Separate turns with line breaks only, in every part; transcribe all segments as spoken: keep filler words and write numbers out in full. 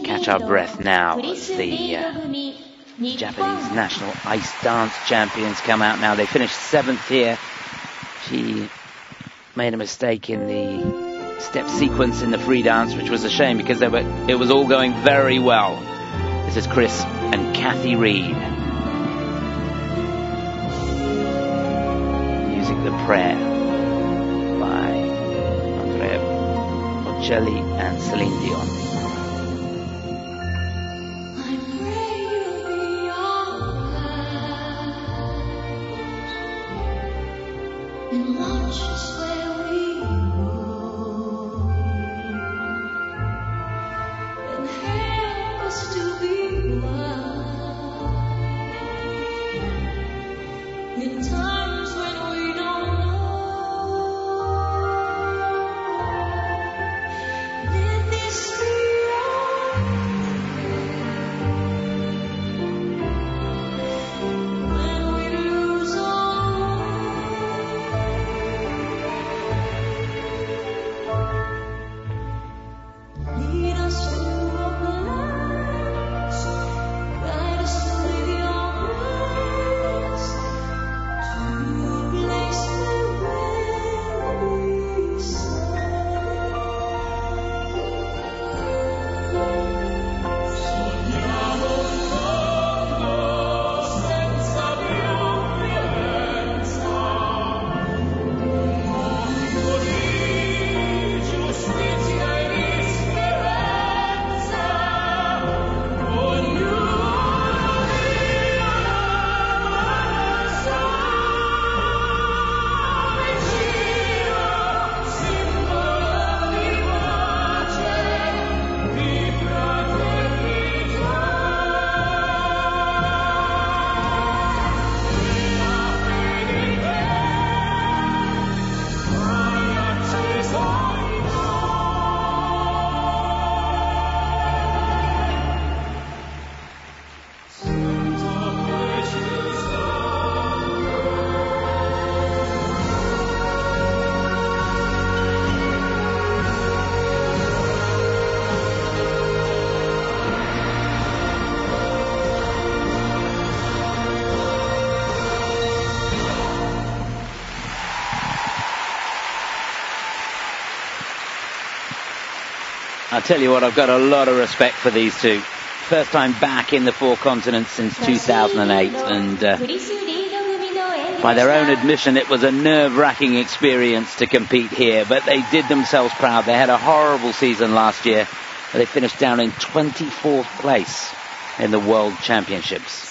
catch our breath now as the uh, Japanese national ice dance champions come out now. They finished seventh here. She made a mistake in the step sequence in the free dance, which was a shame because they were, it was all going very well. This is Chris and Kathy Reed. Music The Prayer by Andrea Bocelli and Celine Dion. I'll tell you what, I've got a lot of respect for these two. First time back in the four continents since two thousand eight, and uh, by their own admission it was a nerve-wracking experience to compete here, but they did themselves proud. They had a horrible season last year, and they finished down in twenty-fourth place in the World Championships.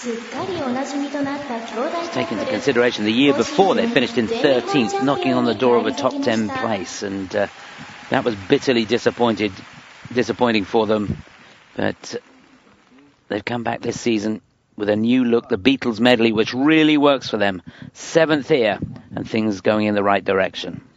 Take into consideration the year before they finished in thirteenth, knocking on the door of a top ten place, and uh, that was bitterly disappointed disappointing for them, but they've come back this season with a new look, the Beatles medley, which really works for them. Seventh here, and things going in the right direction.